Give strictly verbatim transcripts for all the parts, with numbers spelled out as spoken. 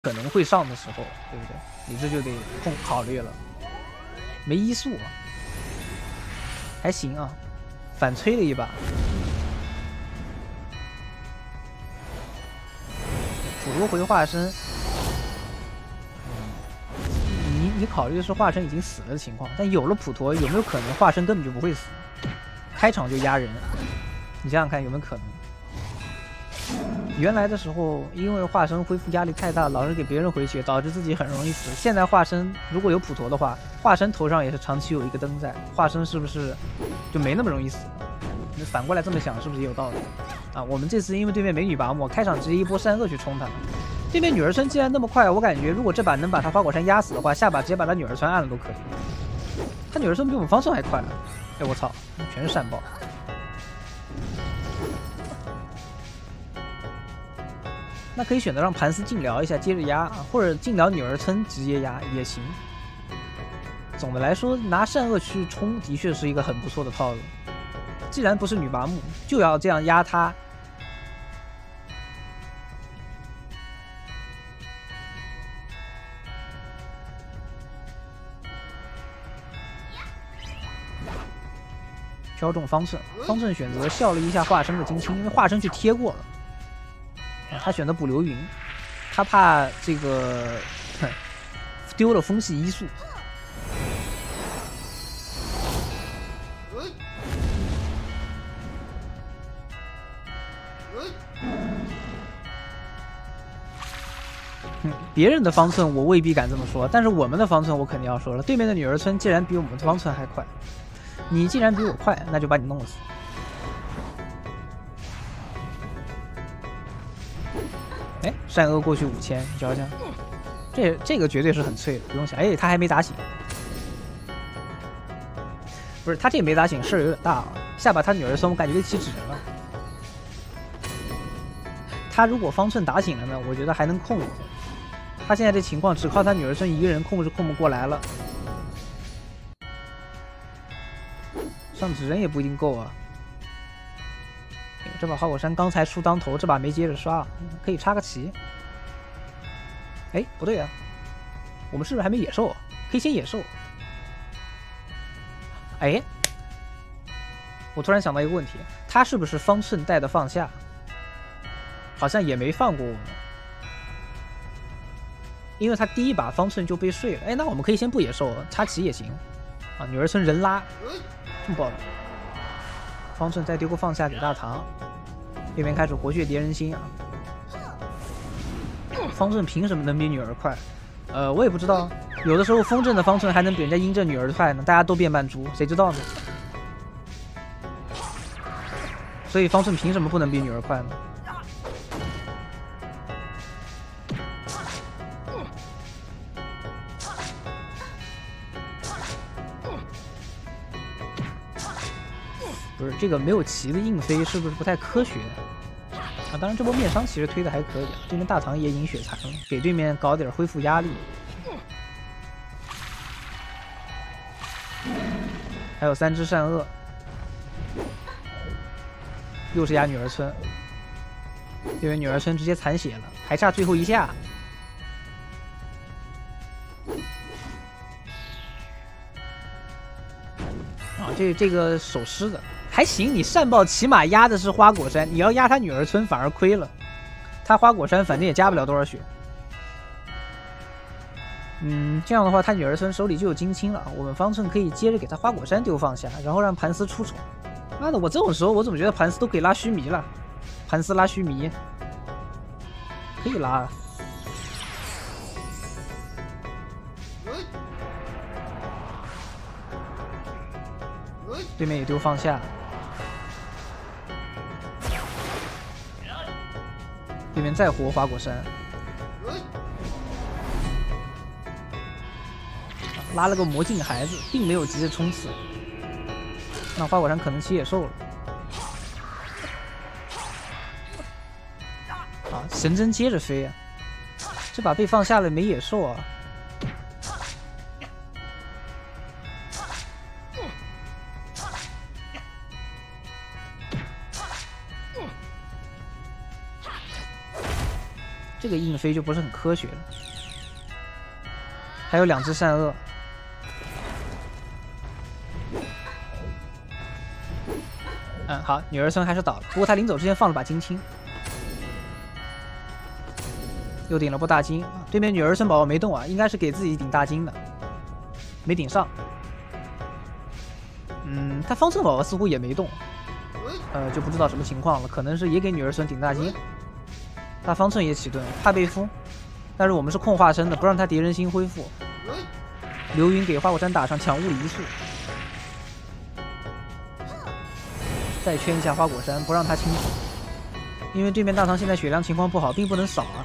可能会上的时候，对不对？你这就得控考虑了。没医术啊，还行啊，反催了一把。普罗回化身，你你考虑的是化身已经死了的情况，但有了普陀，有没有可能化身根本就不会死？开场就压人，你想想看有没有可能？原来的时候，因为化身恢复压力太大，老是给别人回血，导致自己很容易死。现在化身如果有普陀的话，化身头上也是长期有一个灯在，化身是不是就没那么容易死？你反过来这么想，是不是也有道理？啊，我们这次因为对面没女拔木，开场直接一波善恶去冲他。对面女儿村既然那么快，我感觉如果这把能把他花果山压死的话，下把直接把他女儿村按了都可以。他女儿村比我们方寸还快。哎我操，全是善爆。那可以选择让盘丝禁疗一下，接着压，或者禁疗女儿村直接压也行。总的来说，拿善恶去冲的确是一个很不错的套路。既然不是女拔木，就要这样压他。挑中方寸，方寸选择笑了一下化身的金青，因为化身去贴过了。他选择补流云，他怕这个丢了风系医术。嗯，别人的方寸我未必敢这么说，但是我们的方寸我肯定要说了。对面的女儿村既然比我们的方寸还快，你既然比我快，那就把你弄死。哎，善恶过去五千，你瞧瞧，这这个绝对是很脆的，不用想。哎，他还没打醒，不是他这没打醒，事儿有点大啊。下把他女儿村，我感觉得起纸人了。他如果方寸打醒了呢，我觉得还能控制。他现在这情况，只靠他女儿村一个人控制控不过来了。上纸人也不一定够啊。这把花果山刚才出当头，这把没接着刷，可以插个旗。哎，不对啊，我们是不是还没野兽啊？可以先野兽。哎，我突然想到一个问题，他是不是方寸带的放下？好像也没放过我们，因为他第一把方寸就被睡了。哎，那我们可以先不野兽，插旗也行。啊，女儿村人拉，这么爆的。方寸再丢个放下给大唐。对面开始活血叠人心啊！方阵凭什么能比女儿快？呃，我也不知道。有的时候风阵的方阵还能比人家阴阵女儿快呢，大家都变慢猪，谁知道呢？所以方阵凭什么不能比女儿快呢？不是这个没有旗的硬飞是不是不太科学啊？当然这波面伤其实推的还可以啊，对面大唐也饮血残了，给对面搞点恢复压力。还有三只善恶，又是压女儿村，对面女儿村直接残血了，还差最后一下。啊，这这个手湿的。还行，你善爆起码压的是花果山，你要压他女儿村反而亏了。他花果山反正也加不了多少血。嗯，这样的话他女儿村手里就有金青了，我们方寸可以接着给他花果山丢放下，然后让盘丝出丑。妈的，我这种时候我怎么觉得盘丝都可以拉须弥了？盘丝拉须弥，可以拉啊。对面也丢放下。对面再活花果山，拉了个魔镜孩子，并没有急着冲刺。那花果山可能起野兽了。啊，神针接着飞啊！这把被放下了没野兽啊！这个个硬飞就不是很科学了。还有两只善恶。嗯，好，女儿村还是倒了，不过他临走之前放了把金青，又顶了波大金。对面女儿村宝宝没动啊，应该是给自己顶大金的，没顶上。嗯，他方寸宝宝似乎也没动，呃，就不知道什么情况了，可能是也给女儿村顶大金。他方寸也起盾，怕被封，但是我们是控化身的，不让他敌人心恢复。流云给花果山打上抢物理移速。再圈一下花果山，不让他清楚，因为对面大唐现在血量情况不好，并不能扫啊。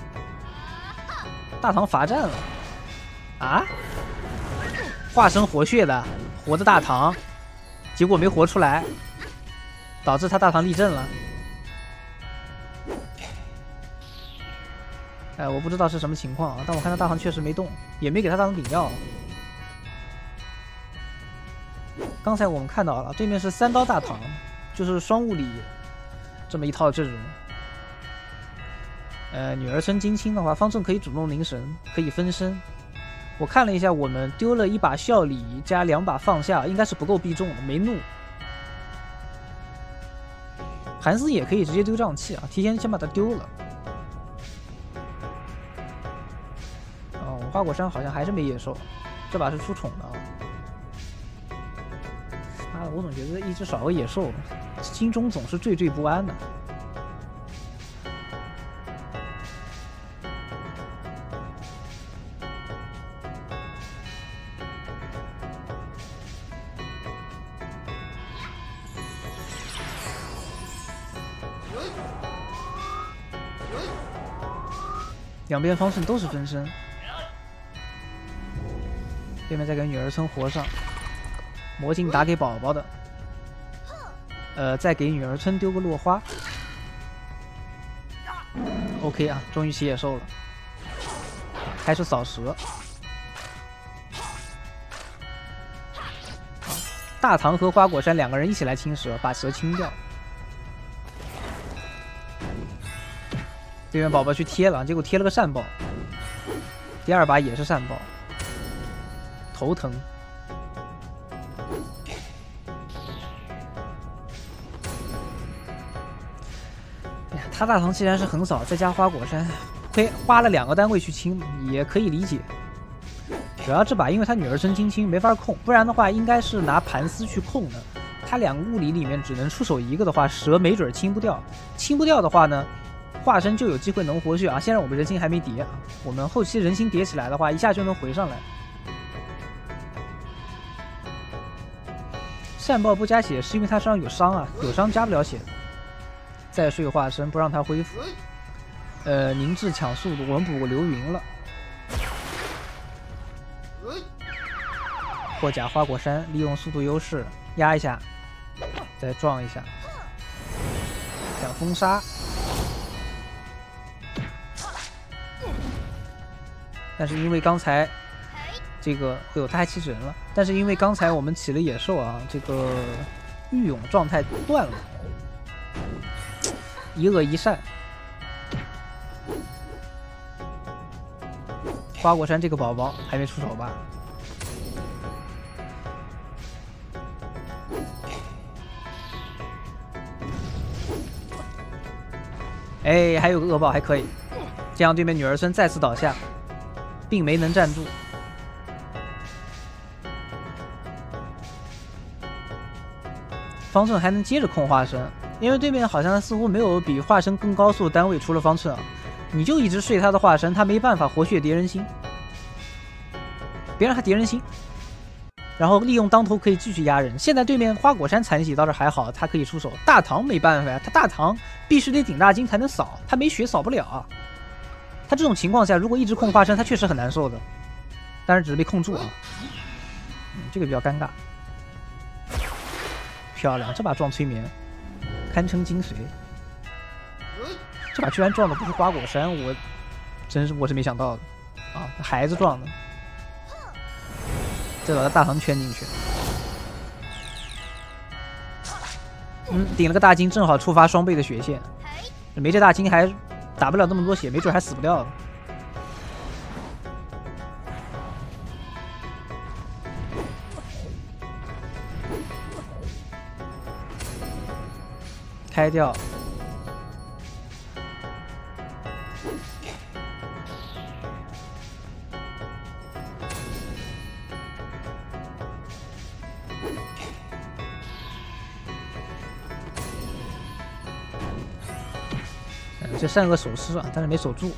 大唐罚站了啊！化身活血的，活的大唐，结果没活出来，导致他大唐立正了。哎，我不知道是什么情况啊，但我看他大唐确实没动，也没给他大唐顶药。刚才我们看到了，对面是三刀大唐，就是双物理这么一套阵容。呃，女儿村金青的话，方正可以主动凝神，可以分身。我看了一下，我们丢了一把笑里加两把放下，应该是不够必中的，没怒。韩斯也可以直接丢瘴气啊，提前先把它丢了。哦，花果山好像还是没野兽，这把是出宠的啊。妈的，我总觉得一只少个野兽，心中总是惴惴不安的。两边方阵都是分身，对面再给女儿村活上。魔镜打给宝宝的，呃，再给女儿村丢个落花。OK 啊，终于起野兽了，开始扫蛇。大唐和花果山两个人一起来清蛇，把蛇清掉。对面宝宝去贴了，结果贴了个善报。第二把也是善报，头疼。他大唐既然是横扫，再加花果山，亏花了两个单位去清，也可以理解。主要这把因为他女儿村金青没法控，不然的话应该是拿盘丝去控的。他两个物理里面只能出手一个的话，蛇没准清不掉。清不掉的话呢，化身就有机会能活血啊。现在我们人心还没叠啊，我们后期人心叠起来的话，一下就能回上来。善报不加血是因为他身上有伤啊，有伤加不了血。再睡化身不让他恢复，呃，凝滞抢速度，我们补过流云了。破甲花果山利用速度优势压一下，再撞一下，想封杀，但是因为刚才这个，哎呦，他还起纸人了，但是因为刚才我们起了野兽啊，这个御勇状态断了。一恶一善，花果山这个宝宝还没出手吧？哎，还有个恶报还可以，这样对面女儿村再次倒下，并没能站住。方寸还能接着控化身。因为对面好像似乎没有比化身更高速的单位，除了方寸啊，你就一直睡他的化身，他没办法活血敌人心，别让他敌人心，然后利用当头可以继续压人。现在对面花果山残血倒是还好，他可以出手，大唐没办法呀，他大唐必须得顶大金才能扫，他没血扫不了啊。他这种情况下，如果一直控化身，他确实很难受的，但是只是被控住啊，嗯，这个比较尴尬。漂亮，这把撞催眠。堪称精髓，这把居然撞的不是花果山，我真是我是没想到的啊！孩子撞的，再把他大唐圈进去，嗯，顶了个大金，正好触发双倍的血线，没这大金还打不了那么多血，没准还死不掉了。开掉。这善恶守尸啊，但是没守住，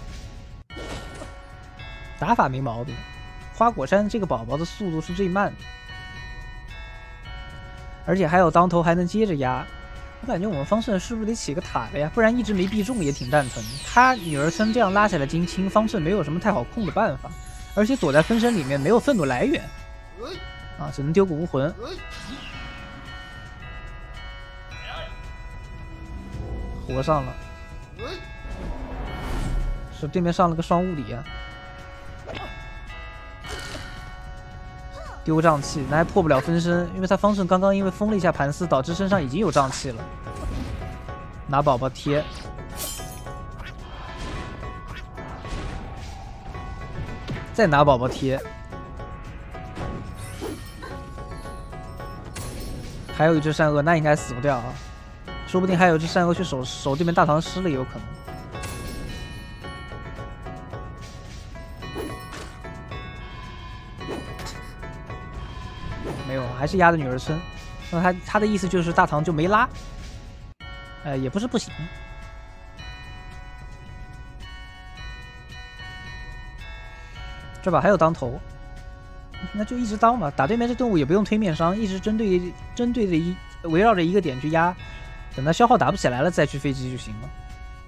打法没毛病。花果山这个宝宝的速度是最慢的，而且还有当头还能接着压。我感觉我们方胜是不是得起个塔了呀？不然一直没必中也挺蛋疼。他女儿村这样拉起来金青，方胜没有什么太好控的办法，而且躲在分身里面没有愤怒来源啊，只能丢个无魂。活上了。是对面上了个双物理啊，丢瘴气，那还破不了分身，因为他方胜刚刚因为封了一下盘丝，导致身上已经有瘴气了。拿宝宝贴，再拿宝宝贴，还有一只善恶，那应该死不掉啊，说不定还有一只善恶去守守对面大唐师了，也有可能。没有，还是压的女儿村。那他他的意思就是大唐就没拉，呃，也不是不行。这把还有当头，那就一直当吧。打对面这动物也不用推面伤，一直针对针对着一围绕着一个点去压，等他消耗打不起来了再去飞机就行了。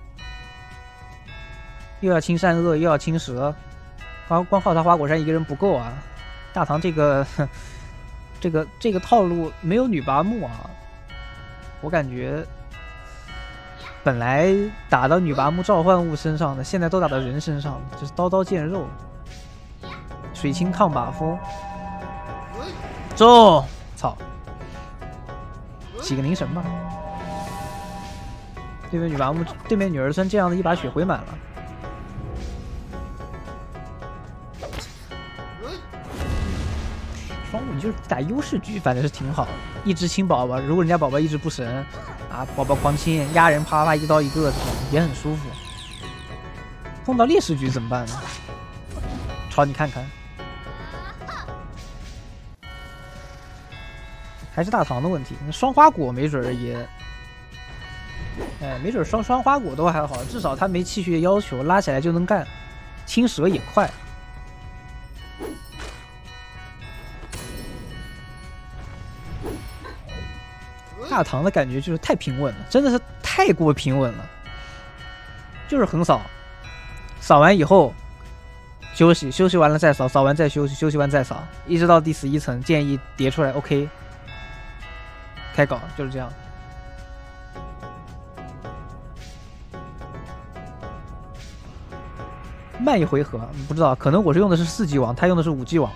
又要清善恶，又要清蛇，光光靠他花果山一个人不够啊！大唐这个。这个这个套路没有女拔木啊，我感觉本来打到女拔木召唤物身上的，现在都打到人身上了，就是刀刀见肉。水清抗把风，中！操！起个凝神吧。对面女拔木，对面女儿村这样的一把血回满了。双五你就是打优势局，反正是挺好的。一直清宝宝，如果人家宝宝一直不神啊，宝宝狂清压人，啪啪一刀一个，这种也很舒服。碰到劣势局怎么办呢？朝你看看，还是大唐的问题。双花果没准也，哎，没准双双花果都还好，至少他没气血要求，拉起来就能干。青蛇也快。大唐的感觉就是太平稳了，真的是太过平稳了，就是横扫，扫完以后休息，休息完了再扫，扫完再休息，休息完再扫，一直到第十一层，建议叠出来 OK， 开搞就是这样。慢一回合不知道，可能我是用的是四 G 网，他用的是五 G 网，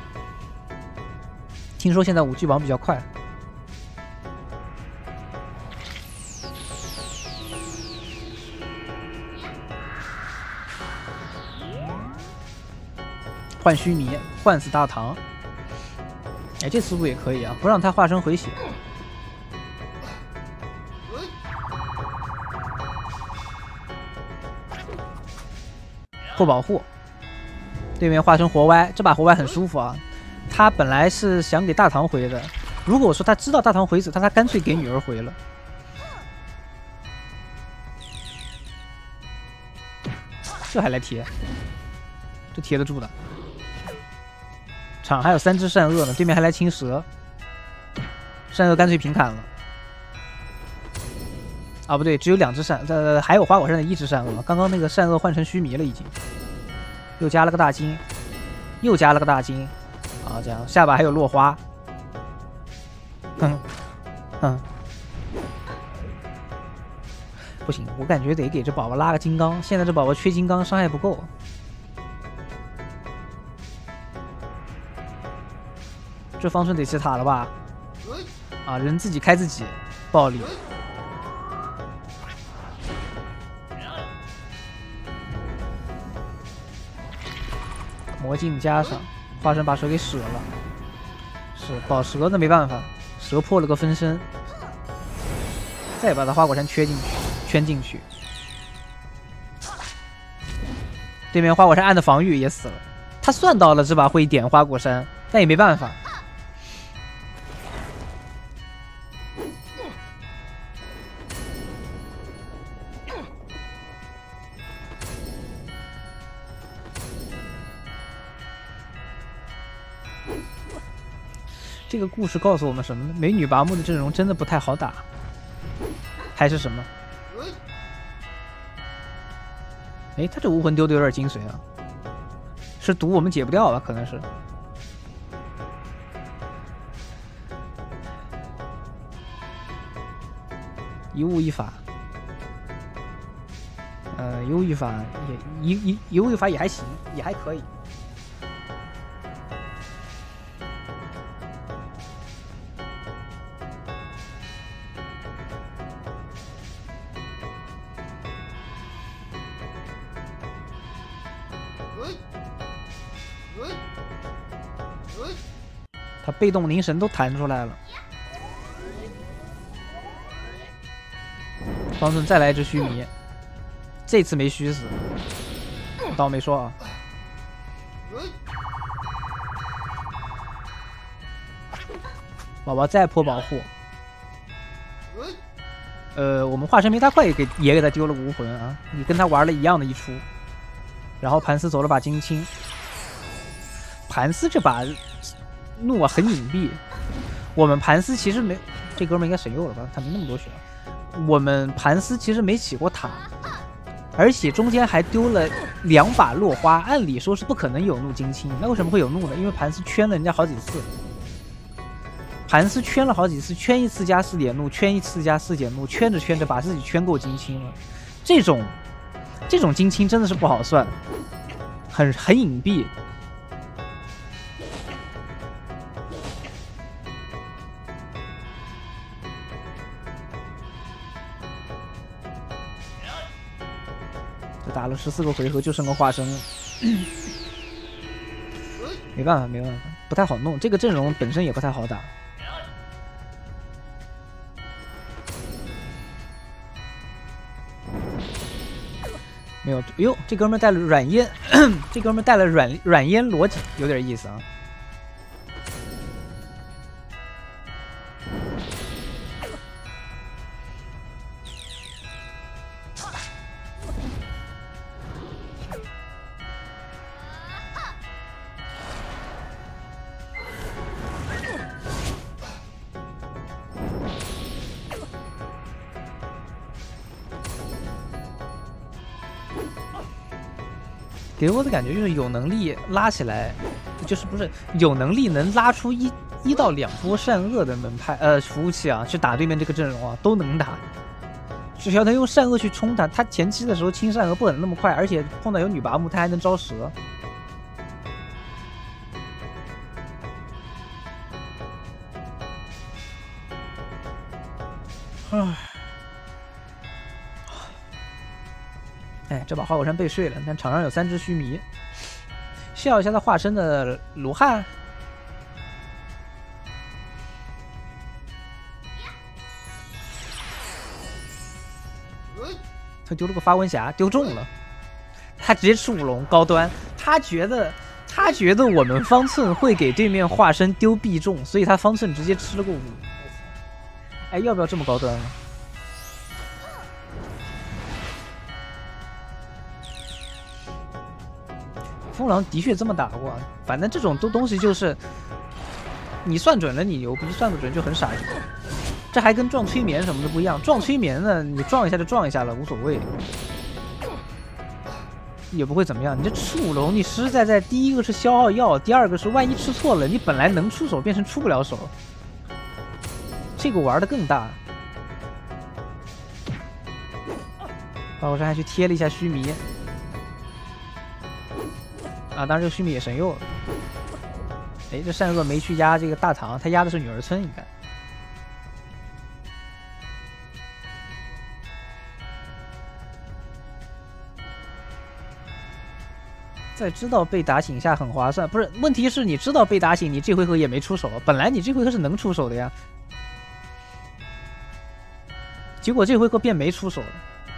听说现在五 G 网比较快。换须弥，换死大唐。哎，这思路也可以啊，不让他化身回血。不保护，对面化身活歪，这把活歪很舒服啊。他本来是想给大唐回的，如果说他知道大唐回死他，他干脆给女儿回了。这还来贴，这贴得住的。场还有三只善恶呢，对面还来清蛇，善恶干脆平砍了。啊，不对，只有两只善，呃，还有花果山的一只善恶，刚刚那个善恶换成须弥了，已经，又加了个大金，又加了个大金，啊，这样下把还有落花，哼，哼，不行，我感觉得给这宝宝拉个金刚，现在这宝宝缺金刚，伤害不够。这方顺得起塔了吧？啊，人自己开自己，暴力。 魔镜加上，化身把蛇给折了。是保蛇那没办法，蛇破了个分身，再把他花果山圈进去，圈进去。对面花果山按的防御也死了，他算到了这把会点花果山，但也没办法。这个故事告诉我们什么呢？美女拔木的阵容真的不太好打，还是什么？哎，他这无魂丢的有点精髓啊，是毒我们解不掉吧？可能是。一物一法，呃，一物一法也一一一物一法也还行，也还可以。他被动凝神都弹出来了，方寸再来一只须弥，这次没虚死，倒没说啊。宝宝再破保护，呃，我们化身没他快也给也给他丢了无魂啊！你跟他玩了一样的一出，然后盘丝走了把金青，盘丝这把。怒啊，很隐蔽。我们盘丝其实没，这哥们应该神佑了吧？他没那么多血。我们盘丝其实没起过塔，而且中间还丢了两把落花，按理说是不可能有怒金青，那为什么会有怒呢？因为盘丝圈了人家好几次，盘丝圈了好几次，圈一次加四点怒，圈一次加四点怒，圈着圈着把自己圈够金青了。这种这种金青真的是不好算，很很隐蔽。打了十四个回合就剩个化身了，没办法没办法，不太好弄。这个阵容本身也不太好打。没有，哟，这哥们带了软烟，这哥们带了软软烟逻辑，有点意思啊。给我的感觉就是有能力拉起来，就是不是有能力能拉出一一到两波善恶的门派呃服务器啊，去打对面这个阵容啊都能打。只要他用善恶去冲他，他前期的时候清善恶不可能那么快，而且碰到有女拔木他还能招蛇。唉。哎，这把花果山被睡了，但场上有三只须弥，笑一下他化身的卢汉，他丢了个发文匣，丢中了，他直接吃五龙高端，他觉得他觉得我们方寸会给对面化身丢必中，所以他方寸直接吃了个五。哎，要不要这么高端啊？风狼的确这么打过，反正这种东东西就是，你算准了你牛逼，算不准就很傻逼。这还跟撞催眠什么的不一样，撞催眠呢，你撞一下就撞一下了，无所谓，也不会怎么样。你这吃五龙，你实实在在，第一个是消耗药，第二个是万一吃错了，你本来能出手变成出不了手，这个玩的更大。花果山还去贴了一下须弥。啊，当然这个须弥也神佑了。哎，这善恶没去压这个大唐，他压的是女儿村，应该。 在知道被打醒下很划算，不是？问题是你知道被打醒，你这回合也没出手，本来你这回合是能出手的呀，结果这回合便没出手了。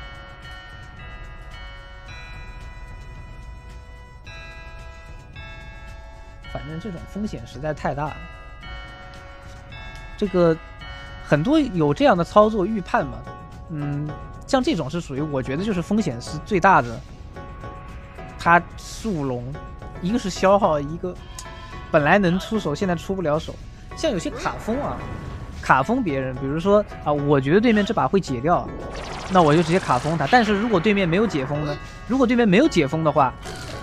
反正这种风险实在太大了。这个很多有这样的操作预判嘛，嗯，像这种是属于我觉得就是风险是最大的。他速龙，一个是消耗，一个本来能出手，现在出不了手。像有些卡风啊，卡风别人，比如说啊，我觉得对面这把会解掉，那我就直接卡风他。但是如果对面没有解封呢？如果对面没有解封的话，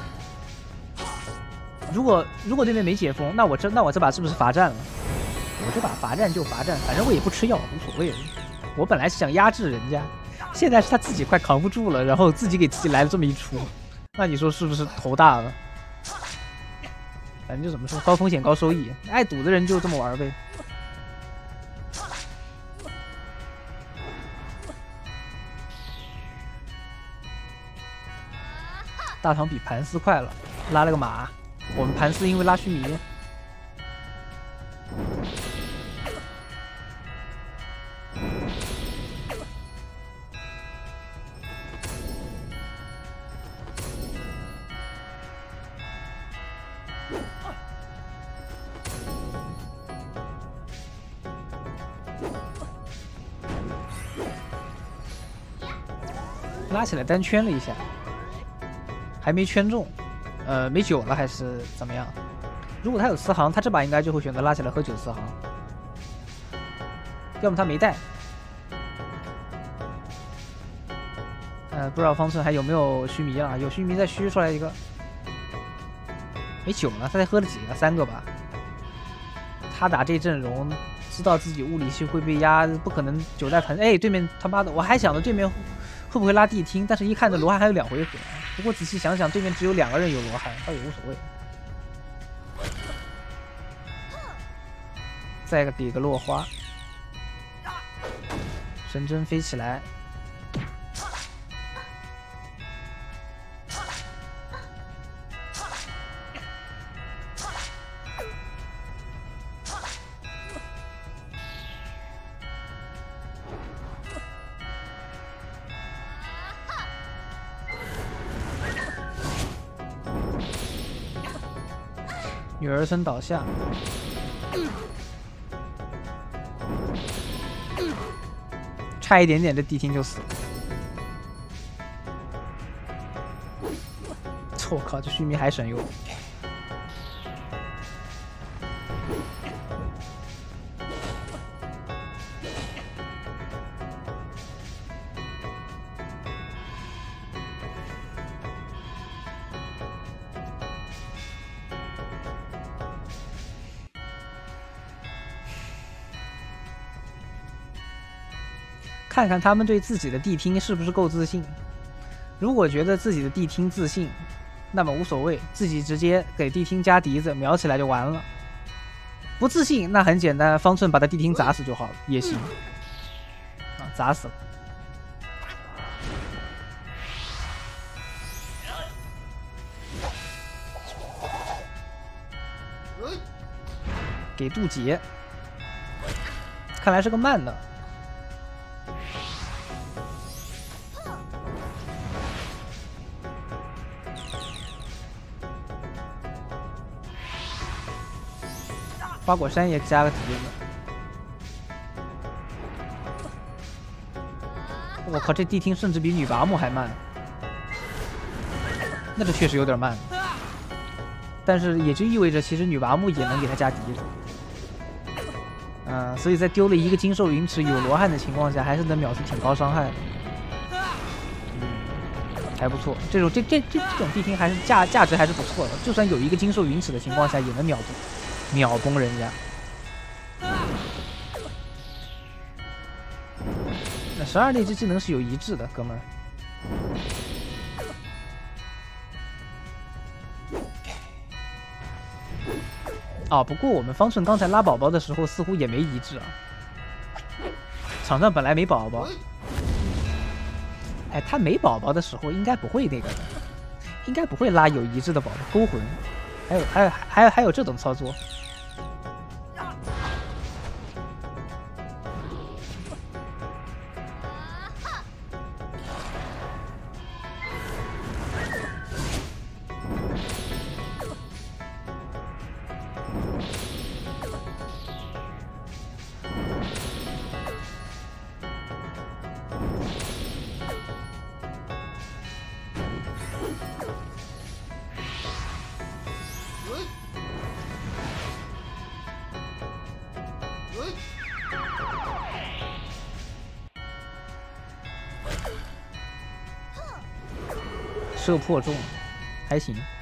如果如果对面没解封，那我这那我这把是不是罚站了？我这把罚站就罚站，反正我也不吃药，无所谓了。我本来是想压制人家，现在是他自己快扛不住了，然后自己给自己来了这么一出。那你说是不是头大了？反正就怎么说，高风险高收益，爱赌的人就这么玩呗。大唐比盘丝快了，拉了个马。我们盘丝因为拉须弥。拉起来单圈了一下，还没圈中，呃，没酒了还是怎么样？如果他有慈航，他这把应该就会选择拉起来喝酒慈航，要么他没带。呃，不知道方寸还有没有须弥了？有须弥再虚出来一个，没酒了，他才喝了几个？三个吧。他打这阵容，知道自己物理系会被压，不可能九代盘。哎，对面他妈的，我还想着对面会不会拉地听，但是一看这罗汉还有两回合。不过仔细想想，对面只有两个人有罗汉，倒也无所谓。再个比个落花，神针飞起来。女儿身倒下，差一点点，这地听就死了。我靠，这须弥还神游。看看他们对自己的地听是不是够自信。如果觉得自己的地听自信，那么无所谓，自己直接给地听加笛子秒起来就完了。不自信那很简单，方寸把他地听砸死就好了，也行。啊，砸死了。给渡劫，看来是个慢的。花果山也加了体验的。我靠，这地听甚至比女拔木还慢，那这确实有点慢。但是也就意味着，其实女拔木也能给他加笛子。嗯、呃，所以在丢了一个金兽云池有罗汉的情况下，还是能秒出挺高伤害的。嗯，还不错。这种这这这这种地听还是价价值还是不错的，就算有一个金兽云池的情况下，也能秒住。秒崩人家，那十二那只技能是有一致的，哥们儿。哦，不过我们方寸刚才拉宝宝的时候似乎也没一致啊，场上本来没宝宝。哎，他没宝宝的时候应该不会那个的， 应该不会拉有一致的宝吧？勾魂，还有还有还有还有这种操作。射破重，还行。